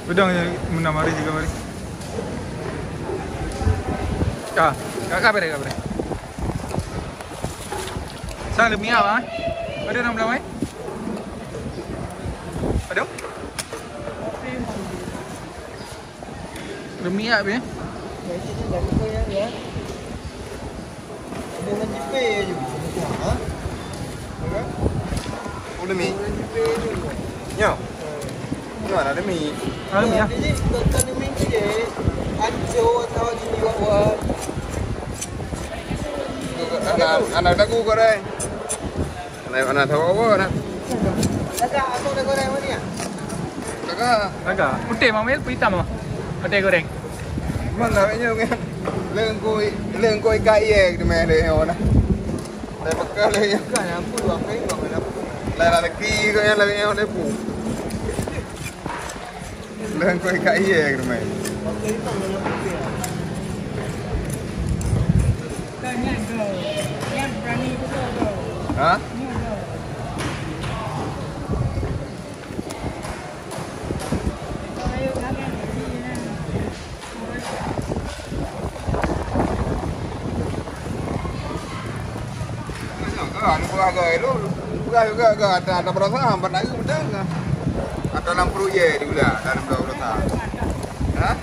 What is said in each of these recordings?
Udang menamari juga mari. Kabar. Sang lebih apa? Ada orang belamai? Ada? Demi apa ya? Dengan jipe je. Ha? Oh, demi. Ya. Mana demi? Demi ya. Jadi tak demi je. Anjo atau jadi wawan. Anak aku goreng. Anak tahu apa anak? Agak aku dah goreng mana ya? Agak. Putih mamel, hitam mah. Putih goreng. Mana ini kan? Lengkoi kai di mana dia orang? Dah pakai lagi. Kan aku dua kali bangun aku. Dah lagi kau yang lagi yang ada pu. Lengkoi kai di mana? Pakai itu mana aku ya? Hah? Agak ada perasaan hambat lagi udah enggak ada 60 ye di udah dalam 20 tahun. Hah?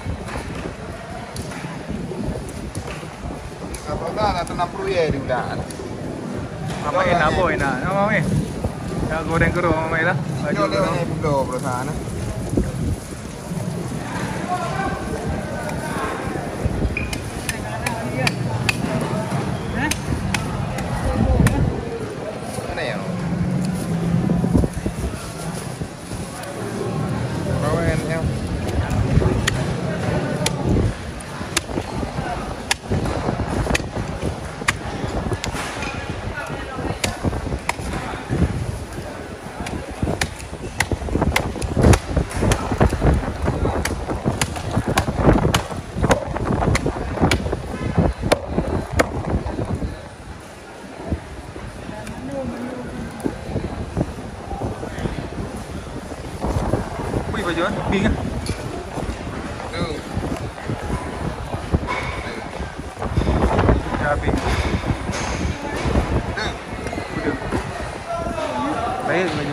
Ada 60 ye di udah. Mama enak. Nama me. Ya goreng ke rumah me lah. Baju Baju perusahaan. Mana ya? Bawain ya. Wih baju kan, pink kan? Tuh. Ya pink. Tuh. Udah. Baik baju.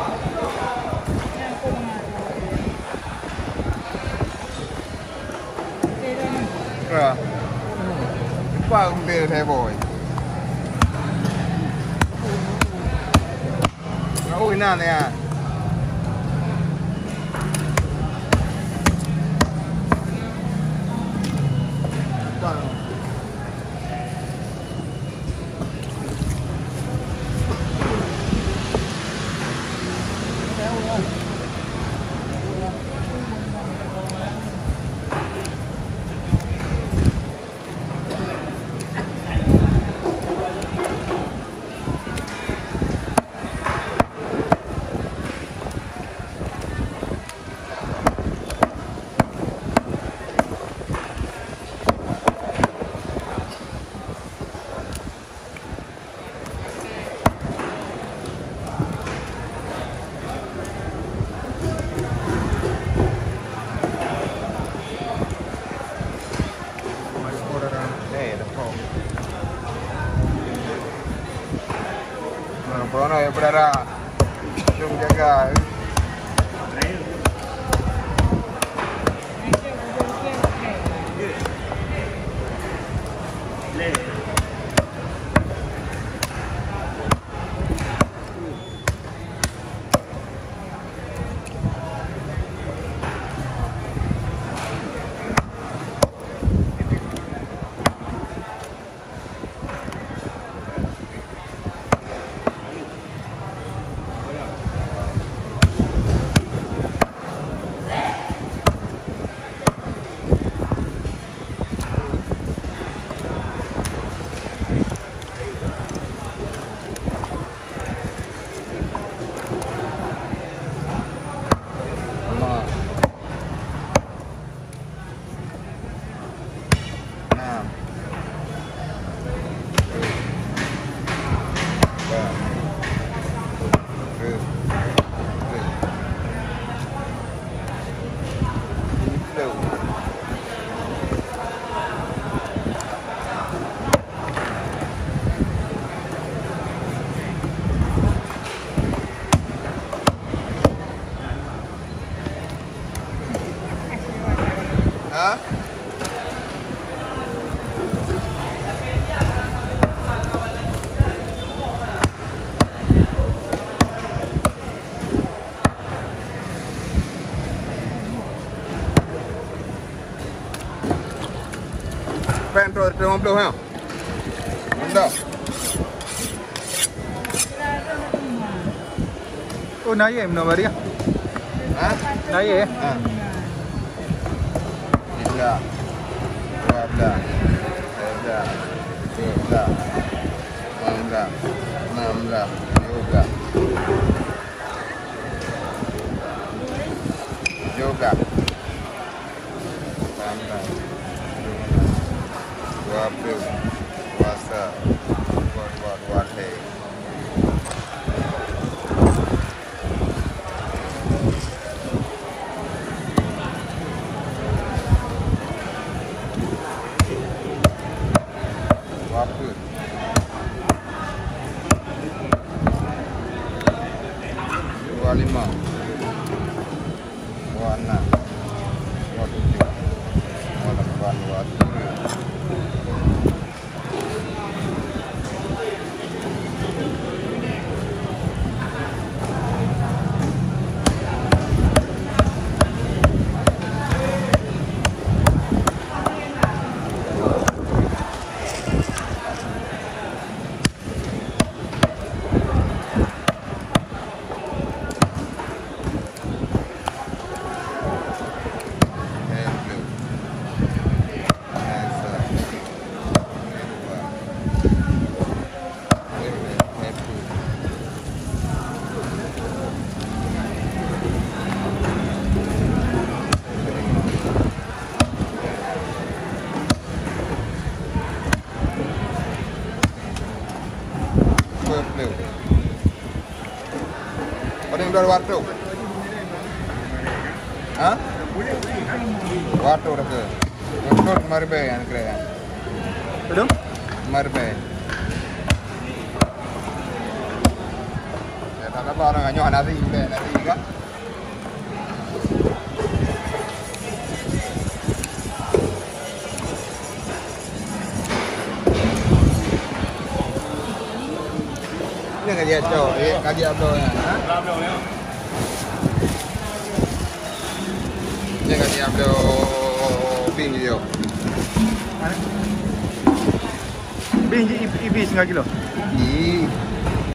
Rồi. Qua công ty thay bồi. Ui nè nè. 250 ya. Mantap. Oh, naik menawar dia. Hah? Naik. Ha. 13. 12. 13. 14. 15. 16. 17. Juga 20 puasa buat deh. Apa? 25 26 27 Paling udah waktu. Hah? Waktu udah ke. Waktu marbe yang keren. Belum? Marbe. Ya tak apa orang nyoh nanti kan. Ini nggak dia cow, kaji apa ya? Ini nggak dia apa ping dia? Bing ibi 1 kilo. Iya.